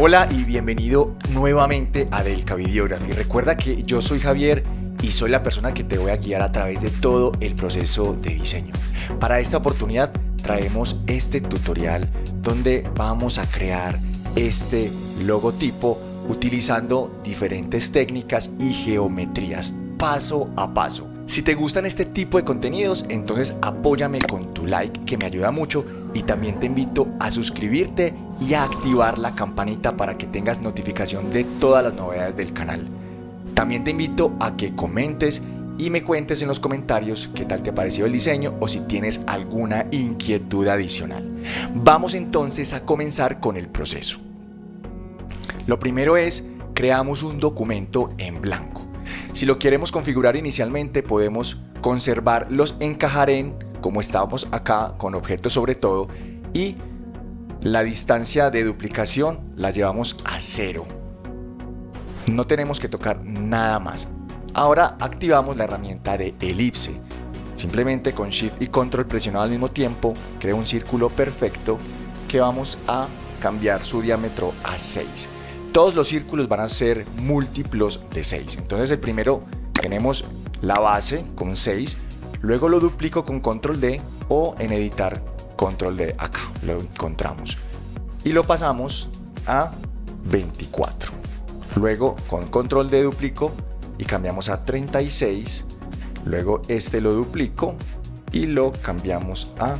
Hola y bienvenido nuevamente a Delca Videography. Recuerda que yo soy Javier y soy la persona que te voy a guiar a través de todo el proceso de diseño. Para esta oportunidad traemos este tutorial donde vamos a crear este logotipo utilizando diferentes técnicas y geometrías paso a paso. Si te gustan este tipo de contenidos, entonces apóyame con tu like, que me ayuda mucho, y también te invito a suscribirte y a activar la campanita para que tengas notificación de todas las novedades del canal. También te invito a que comentes y me cuentes en los comentarios qué tal te ha parecido el diseño o si tienes alguna inquietud adicional. Vamos entonces a comenzar con el proceso. Lo primero es, creamos un documento en blanco. Si lo queremos configurar inicialmente, podemos conservar los encajar en, como estamos acá, con objetos sobre todo, y la distancia de duplicación la llevamos a 0. No tenemos que tocar nada más. Ahora activamos la herramienta de elipse. Simplemente con Shift y Control presionado al mismo tiempo, creo un círculo perfecto que vamos a cambiar su diámetro a 6. Todos los círculos van a ser múltiplos de 6. Entonces el primero tenemos la base con 6, luego lo duplico con Control D o en editar Control D, acá lo encontramos. Y lo pasamos a 24. Luego con Control D duplico y cambiamos a 36. Luego este lo duplico y lo cambiamos a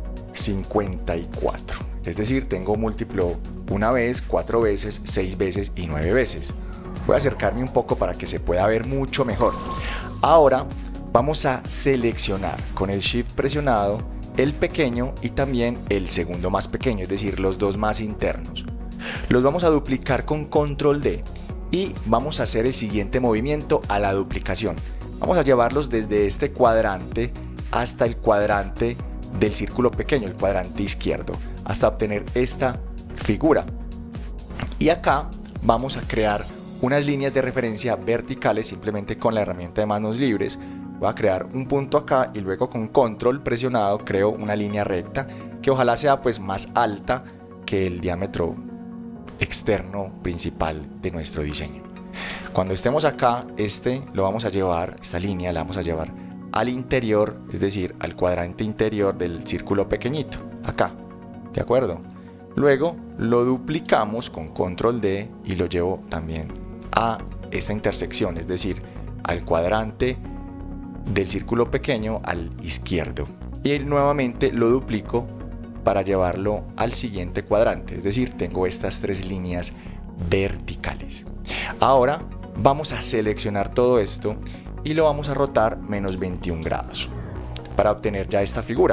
54. Es decir, tengo múltiplo una vez, 4 veces, 6 veces y 9 veces. Voy a acercarme un poco para que se pueda ver mucho mejor. Ahora vamos a seleccionar con el Shift presionado el pequeño y también el segundo más pequeño, es decir, los dos más internos. Los vamos a duplicar con Control D y vamos a hacer el siguiente movimiento a la duplicación. Vamos a llevarlos desde este cuadrante hasta el cuadrante del círculo pequeño, el cuadrante izquierdo, hasta obtener esta figura. Y acá vamos a crear unas líneas de referencia verticales simplemente con la herramienta de manos libres. Voy a crear un punto acá y luego con Control presionado creo una línea recta que ojalá sea pues más alta que el diámetro externo principal de nuestro diseño. Cuando estemos acá, lo vamos a llevar, esta línea la vamos a llevar al interior, es decir, al cuadrante interior del círculo pequeñito, acá, ¿de acuerdo? Luego lo duplicamos con Control D y lo llevo también a esta intersección, es decir, al cuadrante del círculo pequeño al izquierdo. Y nuevamente lo duplico para llevarlo al siguiente cuadrante, es decir, tengo estas 3 líneas verticales. Ahora vamos a seleccionar todo esto y lo vamos a rotar menos 21 grados para obtener ya esta figura.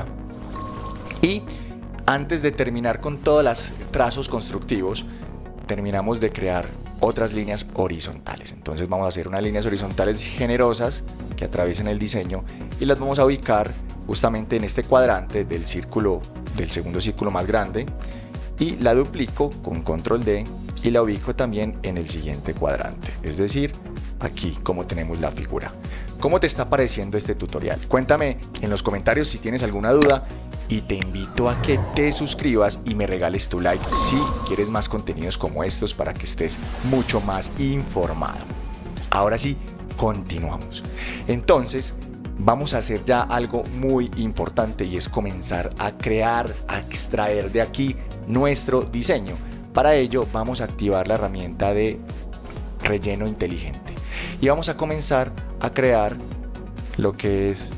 Y antes de terminar con todos los trazos constructivos, terminamos de crear otras líneas horizontales. Entonces vamos a hacer unas líneas horizontales generosas que atraviesen el diseño y las vamos a ubicar justamente en este cuadrante del círculo, del segundo círculo más grande, y la duplico con Control D y la ubico también en el siguiente cuadrante, es decir, aquí como tenemos la figura. ¿Cómo te está pareciendo este tutorial? Cuéntame en los comentarios si tienes alguna duda y te invito a que te suscribas y me regales tu like si quieres más contenidos como estos para que estés mucho más informado. Ahora sí, continuamos. Entonces, vamos a hacer ya algo muy importante y es comenzar a crear, a extraer de aquí nuestro diseño. Para ello vamos a activar la herramienta de relleno inteligente y vamos a comenzar a crear lo que es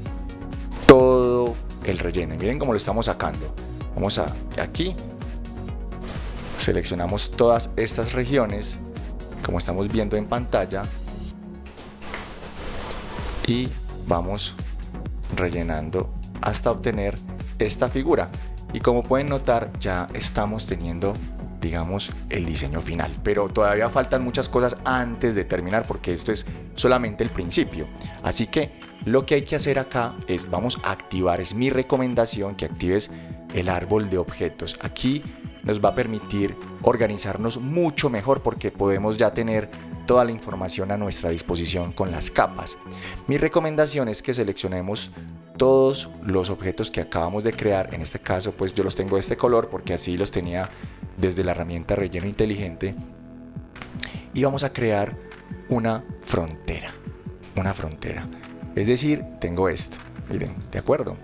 todo el relleno. Miren cómo lo estamos sacando. Vamos a aquí, seleccionamos todas estas regiones como estamos viendo en pantalla y vamos rellenando hasta obtener esta figura. Y como pueden notar, ya estamos teniendo, digamos, el diseño final, pero todavía faltan muchas cosas antes de terminar porque esto es solamente el principio. Así que lo que hay que hacer acá es, vamos a activar, es mi recomendación que actives el árbol de objetos. Aquí nos va a permitir organizarnos mucho mejor porque podemos ya tener toda la información a nuestra disposición con las capas. Mi recomendación es que seleccionemos todos los objetos que acabamos de crear. En este caso pues yo los tengo de este color porque así los tenía desde la herramienta relleno inteligente y vamos a crear una frontera. Es decir, tengo esto, miren, ¿de acuerdo?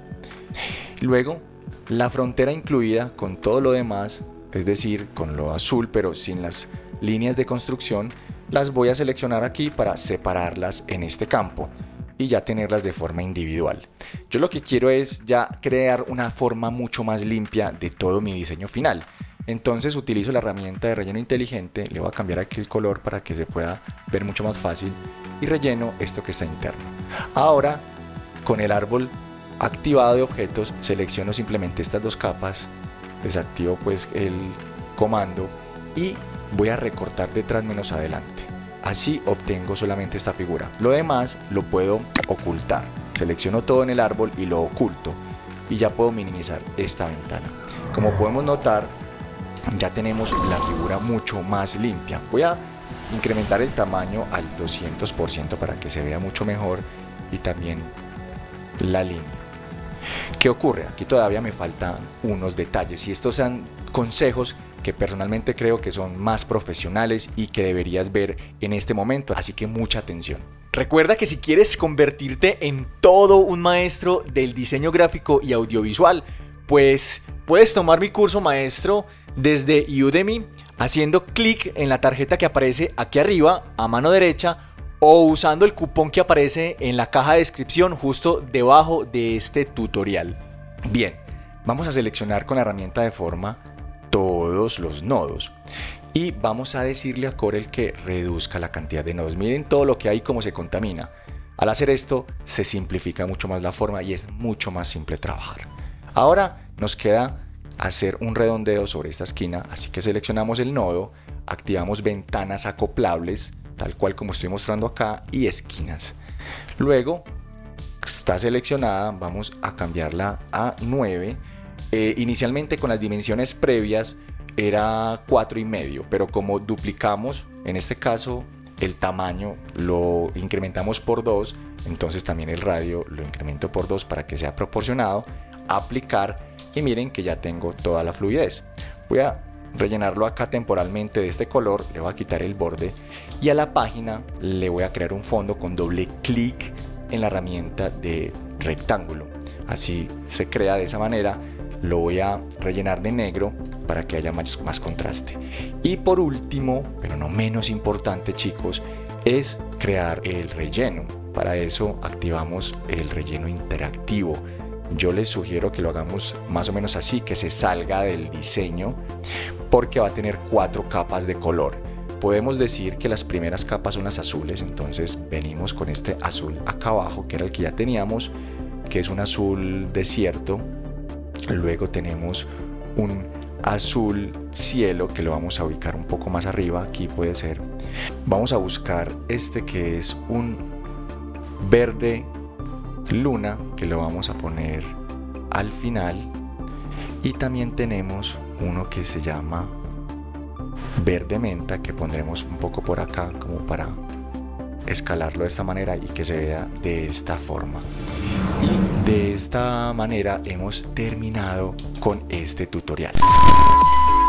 Luego, la frontera incluida con todo lo demás, es decir, con lo azul pero sin las líneas de construcción, las voy a seleccionar aquí para separarlas en este campo y ya tenerlas de forma individual. Yo lo que quiero es ya crear una forma mucho más limpia de todo mi diseño final. Entonces utilizo la herramienta de relleno inteligente, le voy a cambiar aquí el color para que se pueda ver mucho más fácil y relleno esto que está interno. Ahora, con el árbol activado de objetos, selecciono simplemente estas dos capas, desactivo pues el comando y voy a recortar detrás menos adelante. Así obtengo solamente esta figura. Lo demás lo puedo ocultar. Selecciono todo en el árbol y lo oculto y ya puedo minimizar esta ventana. Como podemos notar, ya tenemos la figura mucho más limpia. Voy a incrementar el tamaño al 200% para que se vea mucho mejor y también la línea. ¿Qué ocurre? Aquí todavía me faltan unos detalles y estos son consejos que personalmente creo que son más profesionales y que deberías ver en este momento, así que mucha atención. Recuerda que si quieres convertirte en todo un maestro del diseño gráfico y audiovisual, pues puedes tomar mi curso maestro desde Udemy haciendo clic en la tarjeta que aparece aquí arriba a mano derecha o usando el cupón que aparece en la caja de descripción justo debajo de este tutorial. Bien, vamos a seleccionar con la herramienta de forma todos los nodos y vamos a decirle a Corel que reduzca la cantidad de nodos. Miren todo lo que hay, cómo se contamina. Al hacer esto se simplifica mucho más la forma y es mucho más simple trabajar. Ahora nos queda hacer un redondeo sobre esta esquina, así que seleccionamos el nodo, activamos ventanas acoplables tal cual como estoy mostrando acá y esquinas. Luego está seleccionada, vamos a cambiarla a 9. Inicialmente con las dimensiones previas era 4,5, pero como duplicamos en este caso el tamaño, lo incrementamos por 2, entonces también el radio lo incremento por 2 para que sea proporcionado. Aplicar y miren que ya tengo toda la fluidez. Voy a rellenarlo acá temporalmente de este color, le voy a quitar el borde y a la página le voy a crear un fondo con doble clic en la herramienta de rectángulo. Así se crea de esa manera. Lo voy a rellenar de negro para que haya más contraste. Y por último, pero no menos importante, chicos, es crear el relleno. Para eso activamos el relleno interactivo. Yo les sugiero que lo hagamos más o menos así, que se salga del diseño, porque va a tener 4 capas de color. Podemos decir que las primeras capas son las azules, entonces venimos con este azul acá abajo, que era el que ya teníamos, que es un azul desierto. Luego tenemos un azul cielo que lo vamos a ubicar un poco más arriba, aquí puede ser. Vamos a buscar este que es un verde luna, que lo vamos a poner al final. Y también tenemos uno que se llama verde menta, que pondremos un poco por acá como para escalarlo de esta manera y que se vea de esta forma. Y de esta manera hemos terminado con este tutorial.